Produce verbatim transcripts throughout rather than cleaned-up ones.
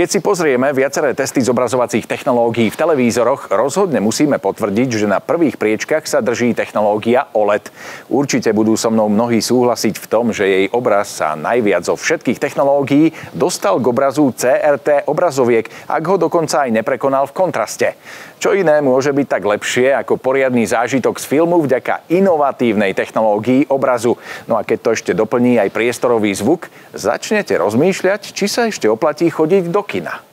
Keď si pozrieme viaceré testy zobrazovacích technológií v televízoroch, rozhodne musíme potvrdiť, že na prvých priečkach sa drží technológia ó el é dé. Určite budú so mnou mnohí súhlasiť v tom, že jej obraz sa najviac zo všetkých technológií dostal k obrazu cé er té obrazoviek, ak ho dokonca aj neprekonal v kontraste. Čo iné môže byť tak lepšie ako poriadny zážitok z filmu vďaka inovatívnej technológii obrazu. No a keď to ešte doplní aj priestorový zvuk, začnete rozmýšľať, či sa ešte oplatí chodiť do kina.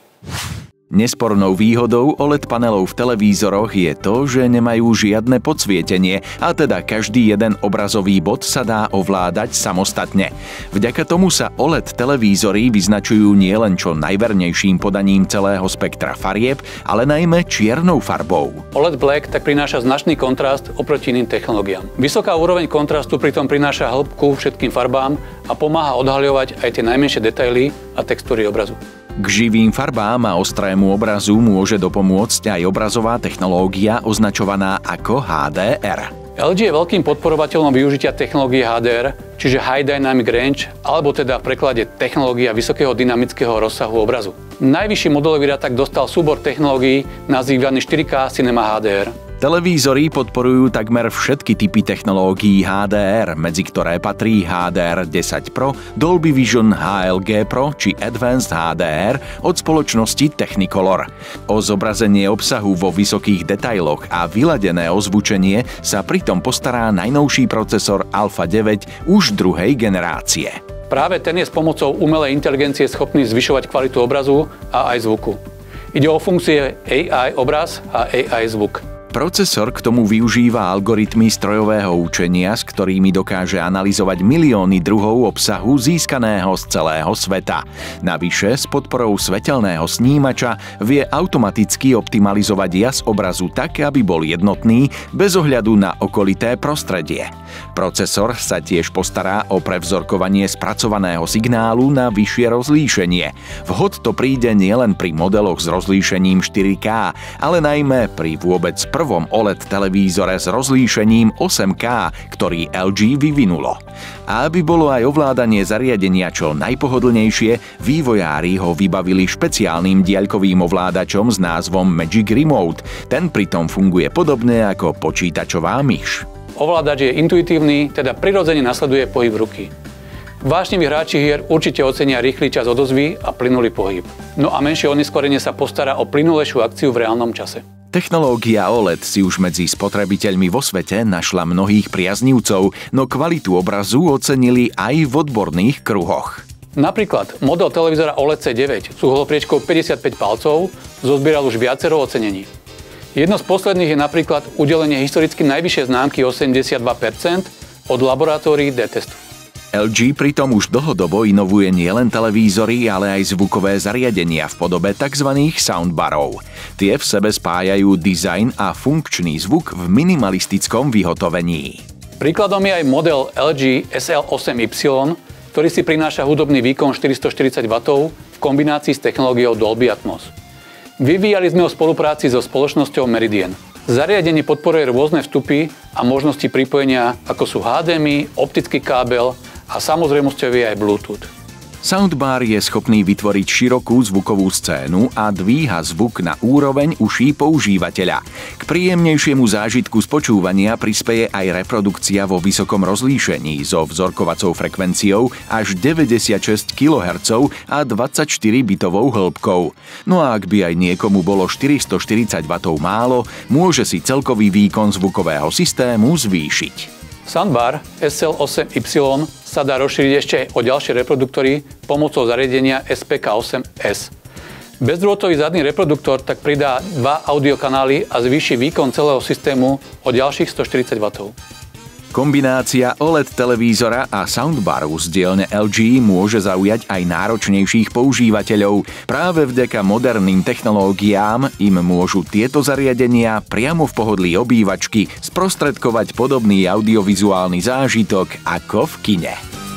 Nespornou výhodou ó el é dé panelov v televízoroch je to, že nemajú žiadne podsvietenie a teda každý jeden obrazový bod sa dá ovládať samostatne. Vďaka tomu sa ó el é dé televízory vyznačujú nielen čo najvernejším podaním celého spektra farieb, ale najmä čiernou farbou. ó el é dé Black tak prináša značný kontrast oproti iným technológiám. Vysoká úroveň kontrastu pritom prináša hĺbku všetkým farbám a pomáha odhaľovať aj tie najmenšie detaily a textúry obrazu. K živým farbám a ostrému obrazu môže dopomôcť aj obrazová technológia označovaná ako há dé er. el gé je veľkým podporovateľom využitia technológie há dé er, čiže High Dynamic Range, alebo teda v preklade technológia vysokého dynamického rozsahu obrazu. Najvyšší modelový rad tak dostal súbor technológií nazývaný štyri ká Cinema há dé er. Televízory podporujú takmer všetky typy technológií há dé er, medzi ktoré patrí há dé er desať Pro, Dolby Vision há el gé Pro či Advanced há dé er od spoločnosti Technicolor. O zobrazenie obsahu vo vysokých detailoch a vyladené ozvučenie sa pritom postará najnovší procesor Alpha deväť už druhej generácie. Práve ten je s pomocou umelej inteligencie schopný zvyšovať kvalitu obrazu a aj zvuku. Ide o funkcie á í obraz a á í zvuk. Procesor k tomu využíva algoritmy strojového učenia, s ktorými dokáže analyzovať milióny druhov obsahu získaného z celého sveta. Navyše, s podporou svetelného snímača vie automaticky optimalizovať jas obrazu tak, aby bol jednotný, bez ohľadu na okolité prostredie. Procesor sa tiež postará o prevzorkovanie spracovaného signálu na vyššie rozlíšenie. Vhod to príde nielen pri modeloch s rozlíšením štyri ká, ale najmä pri vôbec prvom ó el é dé televízore s rozlíšením osem ká, ktorý el gé vyvinulo. A aby bolo aj ovládanie zariadenia čo najpohodlnejšie, vývojári ho vybavili špeciálnym diaľkovým ovládačom s názvom Magic Remote. Ten pritom funguje podobne ako počítačová myš. Ovládač je intuitívny, teda prirodzene nasleduje pohyb ruky. Vášniví hráči hier určite ocenia rýchly čas odozvy a plynulý pohyb. No a menšie oneskorenie sa postará o plynulejšiu akciu v reálnom čase. Technológia ó el é dé si už medzi spotrebiteľmi vo svete našla mnohých priaznivcov, no kvalitu obrazu ocenili aj v odborných kruhoch. Napríklad model televízora ó el é dé cé deväť s uhlopriečkou päťdesiatpäť palcov zozbieral už viacero ocenení. Jedno z posledných je napríklad udelenie historicky najvyššej známky osemdesiatdva percent od laboratórií D-testu. el gé pritom už dlhodobo inovuje nielen televízory, ale aj zvukové zariadenia v podobe tzv. Soundbarov. Tie v sebe spájajú dizajn a funkčný zvuk v minimalistickom vyhotovení. Príkladom je aj model el gé es el osem ypsilon, ktorý si prináša hudobný výkon štyristoštyridsať wattov v kombinácii s technológiou Dolby Atmos. Vyvíjali sme ho v spolupráci so spoločnosťou Meridian. Zariadenie podporuje rôzne vstupy a možnosti pripojenia, ako sú há dé em í, optický kábel a samozrejmosťou je aj Bluetooth. Soundbar je schopný vytvoriť širokú zvukovú scénu a dvíha zvuk na úroveň uší používateľa. K príjemnejšiemu zážitku z počúvania prispeje aj reprodukcia vo vysokom rozlíšení so vzorkovacou frekvenciou až deväťdesiatšesť kilohertzov a dvadsaťštyri bitovou hĺbkou. No a ak by aj niekomu bolo štyristoštyridsať wattov málo, môže si celkový výkon zvukového systému zvýšiť. Soundbar es el osem ypsilon sa dá rozšíriť ešte o ďalšie reproduktory pomocou zariadenia es pé ká osem es. Bezdrôtový zadný reproduktor tak pridá dva audiokanály a zvýši výkon celého systému o ďalších stoštyridsať wattov. Kombinácia ó el é dé televízora a soundbaru z dielne el gé môže zaujať aj náročnejších používateľov. Práve vďaka moderným technológiám im môžu tieto zariadenia priamo v pohodlí obývačky sprostredkovať podobný audiovizuálny zážitok ako v kine.